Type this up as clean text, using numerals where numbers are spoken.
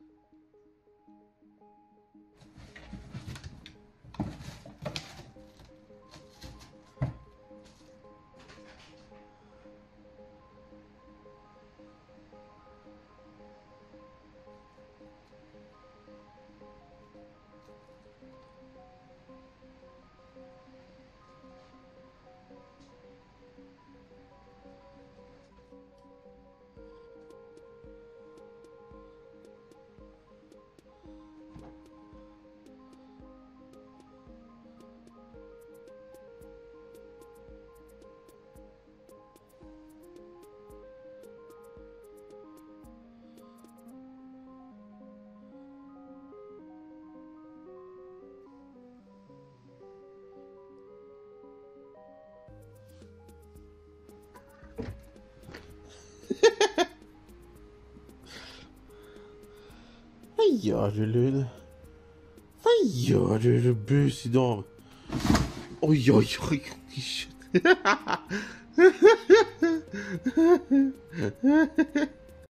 Vad gör du, Luna? Vad gör du bus idag? Oj, oj, oj. Shit.